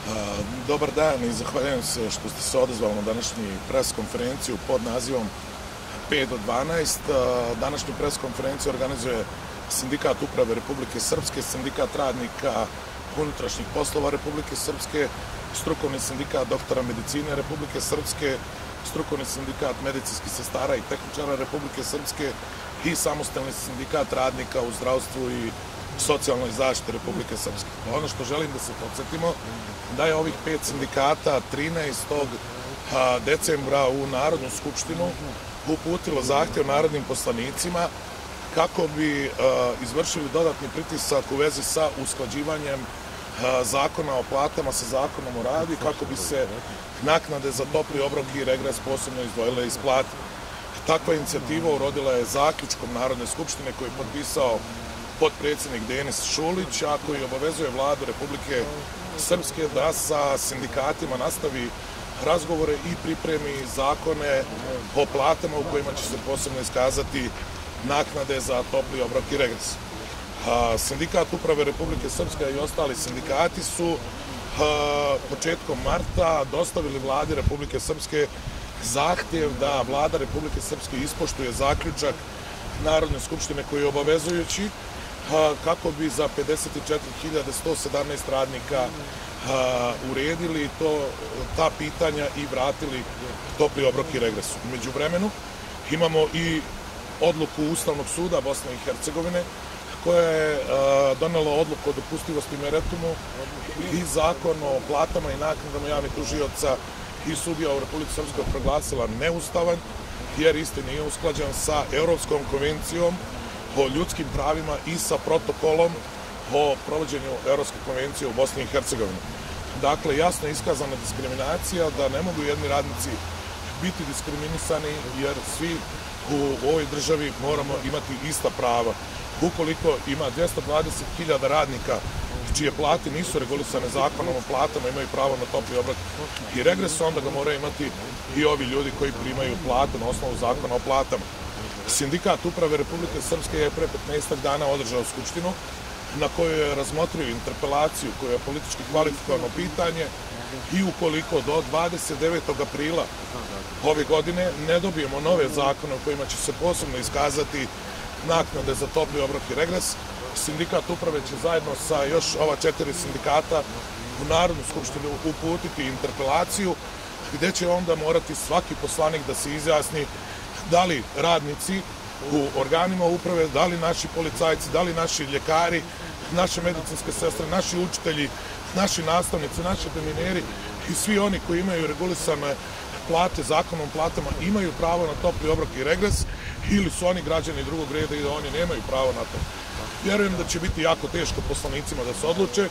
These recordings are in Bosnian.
Dobar dan i zahvaljujem se što ste se odazvali na današnju pres konferenciju pod nazivom 5 do 12. Današnju pres konferenciju organizuje Sindikat uprave Republike Srpske, Sindikat radnika unutrašnjih poslova Republike Srpske, Strukovni sindikat doktora medicine Republike Srpske, Strukovni sindikat medicinskih sestara i tehničara Republike Srpske i Samostalni sindikat radnika u zdravstvu i socijalnoj zaštiti Republike Srpske. Ono što želim da se podsjetimo, da je ovih 5 sindikata 13. decembra u Narodnu skupštinu uputilo zahtjev narodnim poslanicima kako bi izvršili dodatni pritisak u vezi sa usklađivanjem zakona o platama sa zakonom o radu i kako bi se naknade za topli obrok i regres posebno izdvojile iz plate. Takva inicijativa urodila je zaključkom Narodne skupštine koji je potpisao potpredsjednik Denis Šulić, a koji obavezuje vladu Republike Srpske da sa sindikatima nastavi razgovore i pripremi zakone o platama u kojima će se posebno iskazati naknade za topli obrok i regres. Sindikat uprave Republike Srpske i ostali sindikati su početkom marta dostavili vladi Republike Srpske zahtjev da vlada Republike Srpske ispoštuje zaključak Narodne skupštine koji je obavezujući kako bi za 54.117 radnika uredili ta pitanja i vratili topli obrok i regres. U međuvremenu imamo i odluku Ustavnog suda Bosne i Hercegovine koja je donela odluku o dopustivosti meritumu i zakon o platama i naknadama javnih tužioca i sudija u Republici Srpskoj proglasila neustavan jer isti nije usklađen sa Evropskom konvencijom o ljudskim pravima i sa protokolom o provođenju Evropske konvencije u Bosni i Hercegovini. Dakle, jasno je iskazana diskriminacija da ne mogu jedni radnici biti diskriminisani jer svi u ovoj državi moramo imati ista prava. Ukoliko ima 220.000 radnika čije plate nisu regulisane zakonom o platama, imaju pravo na topli obrok i regres, onda ga moraju imati i ovi ljudi koji primaju platu na osnovu zakona o platama. Sindikat uprave Republike Srpske je pre 15 dana održao skupštinu na kojoj je razmotrio interpelaciju koja je politički kvalifikovano pitanje i ukoliko do 29. aprila ove godine ne dobijemo nove zakone u kojima će se posebno iskazati naknade za topli obrok i regres, sindikat uprave će zajedno sa još ova 4 sindikata u Narodnu skupštinu uputiti interpelaciju gde će onda morati svaki poslanik da se izjasni da li radnici u organima uprave, da li naši policajci, da li naši ljekari, naše medicinske sestre, naši učitelji, naši nastavnici, naši demineri i svi oni koji imaju regulisane plate, zakonom platama, imaju pravo na topli obrok i regres ili su oni građani drugog reda i da oni nemaju pravo na to. Vjerujem da će biti jako teško poslanicima da se odluče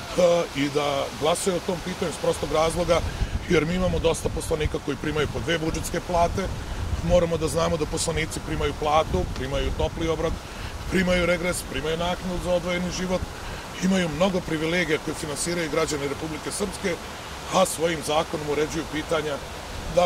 i da glasaju o tom pitanju iz prostog razloga jer mi imamo dosta poslanika koji primaju po 2 budžetske plate. Moramo da znamo da poslanici primaju platu, primaju topli obrok, primaju regres, primaju naknadu za odvojeni život, imaju mnogo privilegija koje finansiraju građane Republike Srpske, a svojim zakonom uređuju pitanja da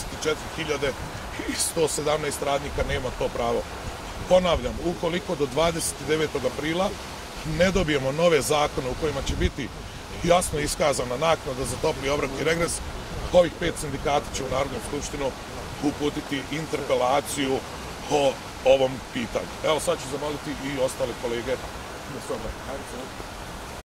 54.117 radnika nema to pravo. Ponavljam, ukoliko do 29. aprila ne dobijemo nove zakone u kojima će biti jasno iskazana naknada za topli obrok i regres, ovih 5 sindikata će u Narodnu skupštinu uputiti interpelaciju o ovom pitanju. Evo sad ću zamoliti i ostale kolege da se obrate.